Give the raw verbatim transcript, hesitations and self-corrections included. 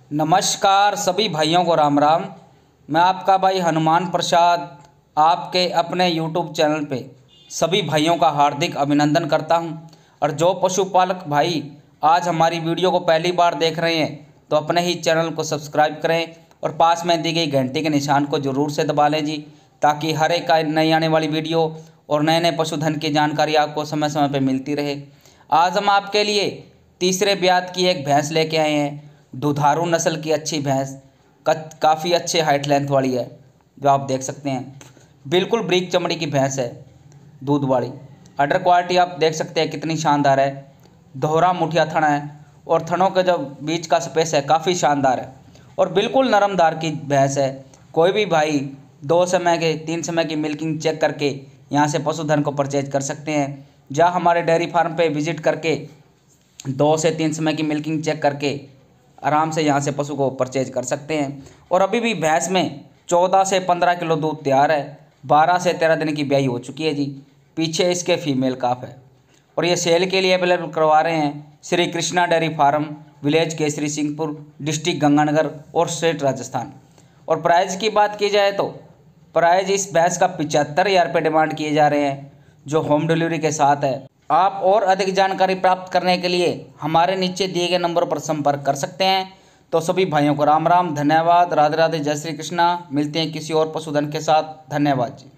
नमस्कार सभी भाइयों को राम राम। मैं आपका भाई हनुमान प्रसाद आपके अपने यूट्यूब चैनल पे सभी भाइयों का हार्दिक अभिनंदन करता हूं। और जो पशुपालक भाई आज हमारी वीडियो को पहली बार देख रहे हैं तो अपने ही चैनल को सब्सक्राइब करें और पास में दी गई घंटी के निशान को ज़रूर से दबा लें जी, ताकि हर एक नई आने वाली वीडियो और नए नए पशुधन की जानकारी आपको समय समय पर मिलती रहे। आज हम आपके लिए तीसरे ब्यात की एक भैंस लेके आए हैं। दुधारू नस्ल की अच्छी भैंस, काफ़ी अच्छे हाइट लेंथ वाली है, जो आप देख सकते हैं। बिल्कुल ब्रीक चमड़ी की भैंस है, दूध वाली। अडर क्वालिटी आप देख सकते हैं कितनी शानदार है। दोहरा मुठिया थन है और थनों के जो बीच का स्पेस है काफ़ी शानदार है और बिल्कुल नरम दार की भैंस है। कोई भी भाई दो समय के तीन समय की मिल्किंग चेक करके यहाँ से पशुधन को परचेज कर सकते हैं। जहाँ हमारे डेयरी फार्म पे विजिट करके दो से तीन समय की मिल्किंग चेक करके आराम से यहाँ से पशु को परचेज कर सकते हैं। और अभी भी भैंस में चौदह से पंद्रह किलो दूध तैयार है। बारह से तेरह दिन की ब्याई हो चुकी है जी। पीछे इसके फीमेल काफ है और ये सेल के लिए अवेलेबल करवा रहे हैं Shri Krishna dairy farm, village Kesari Singhpur, district Ganganagar और स्टेट राजस्थान। और प्राइस की बात की जाए तो प्राइस इस भैंस का पिचहत्तर हज़ार रुपये डिमांड किए जा रहे हैं, जो होम डिलीवरी के साथ है। आप और अधिक जानकारी प्राप्त करने के लिए हमारे नीचे दिए गए नंबर पर संपर्क कर सकते हैं। तो सभी भाइयों को राम राम, धन्यवाद, राधे राधे, जय श्री कृष्णा। मिलते हैं किसी और पशुधन के साथ। धन्यवाद जी।